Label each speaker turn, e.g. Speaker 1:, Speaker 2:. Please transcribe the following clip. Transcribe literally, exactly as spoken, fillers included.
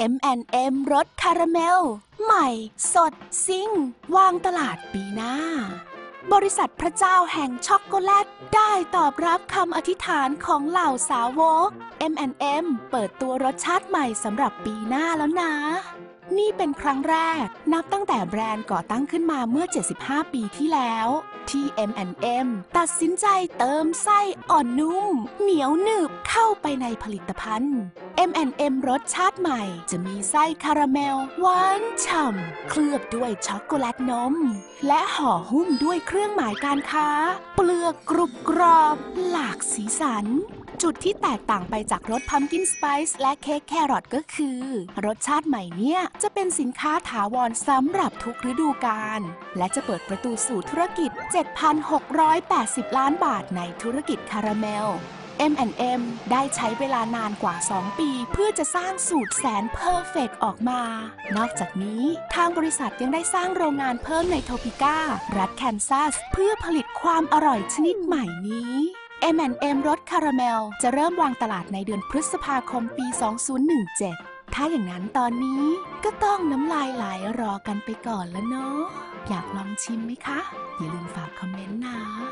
Speaker 1: เอ็ม แอนด์ เอ็ม รสคาราเมลใหม่สดซิ่งวางตลาดปีหน้าบริษัทพระเจ้าแห่งช็อกโกแลตได้ตอบรับคำอธิษฐานของเหล่าสาวก เอ็ม แอนด์ เอ็ม เปิดตัวรสชาติใหม่สำหรับปีหน้าแล้วนะนี่เป็นครั้งแรกนับตั้งแต่แบรนด์ก่อตั้งขึ้นมาเมื่อเจ็ดสิบห้าปีที่แล้วที่ เอ็ม แอนด์ เอ็ม ตัดสินใจเติมไส้อ่อนนุ่มเหนียวหนึบเข้าไปในผลิตภัณฑ์ เอ็ม แอนด์ เอ็ม รสชาติใหม่จะมีไส้คาราเมลหวานฉ่ำเคลือบด้วยช็อกโกแลตนมและห่อหุ้มด้วยเครื่องหมายการค้าเปลือกกรุบกรอบหลากสีสันจุดที่แตกต่างไปจากรสพัมกินสไปซ์และเค้กแครอทก็คือรสชาติใหม่เนี่ยจะเป็นสินค้าถาวรสำหรับทุกฤดูกาลและจะเปิดประตูสู่ธุรกิจ เจ็ดพันหกร้อยแปดสิบ ล้านบาทในธุรกิจคาราเมล เอ็ม แอนด์ เอ็ม ได้ใช้เวลานานกว่าสองปีเพื่อจะสร้างสูตรแสนเพอร์เฟกต์ออกมานอกจากนี้ทางบริษัทยังได้สร้างโรงงานเพิ่มในโทปิก้ารัฐแคนซัสเพื่อผลิตความอร่อยชนิดใหม่นี้ เอ็ม แอนด์ เอ็ม รสคาราเมลจะเริ่มวางตลาดในเดือนพฤษภาคมปี สองพันสิบเจ็ด ถ้าอย่างนั้นตอนนี้ก็ต้องน้ำลายไหลรอกันไปก่อนแล้วเนาะอยากลองชิมไหมคะอย่าลืมฝากคอมเมนต์นะ